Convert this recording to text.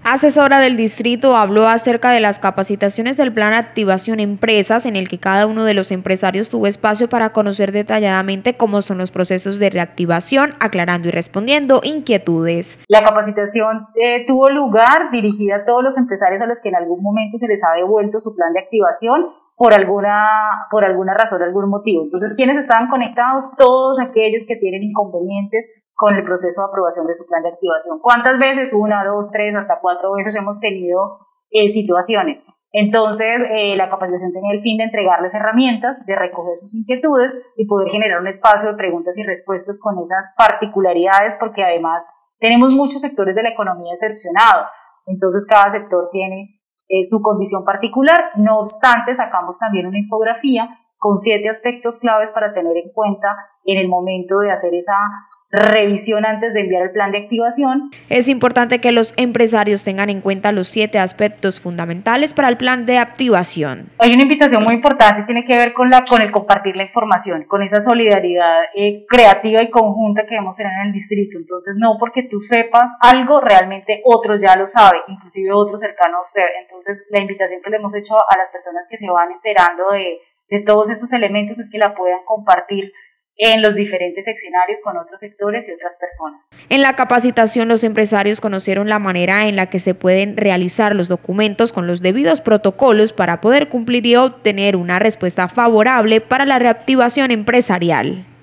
Asesora del distrito habló acerca de las capacitaciones del Plan Activación Empresas, en el que cada uno de los empresarios tuvo espacio para conocer detalladamente cómo son los procesos de reactivación, aclarando y respondiendo inquietudes. La capacitación tuvo lugar dirigida a todos los empresarios a los que en algún momento se les ha devuelto su plan de activación por alguna razón, algún motivo. Entonces, ¿quiénes estaban conectados? Todos aquellos que tienen inconvenientes con el proceso de aprobación de su plan de activación. ¿Cuántas veces? 1, 2, 3, hasta 4 veces hemos tenido situaciones. Entonces, la capacitación tenía el fin de entregarles herramientas, de recoger sus inquietudes y poder generar un espacio de preguntas y respuestas con esas particularidades, porque además tenemos muchos sectores de la economía excepcionados. Entonces, cada sector tiene su condición particular. No obstante, sacamos también una infografía con 7 aspectos claves para tener en cuenta en el momento de hacer esa revisión antes de enviar el plan de activación. Es importante que los empresarios tengan en cuenta los 7 aspectos fundamentales para el plan de activación. Hay una invitación muy importante, tiene que ver con el compartir la información, con esa solidaridad creativa y conjunta que debemos tener en el distrito. Entonces, no porque tú sepas algo, realmente otros ya lo saben, inclusive otros cercanos a usted. Entonces, la invitación que le hemos hecho a las personas que se van enterando de todos estos elementos es que la puedan compartir en los diferentes escenarios con otros sectores y otras personas. En la capacitación, los empresarios conocieron la manera en la que se pueden realizar los documentos con los debidos protocolos para poder cumplir y obtener una respuesta favorable para la reactivación empresarial.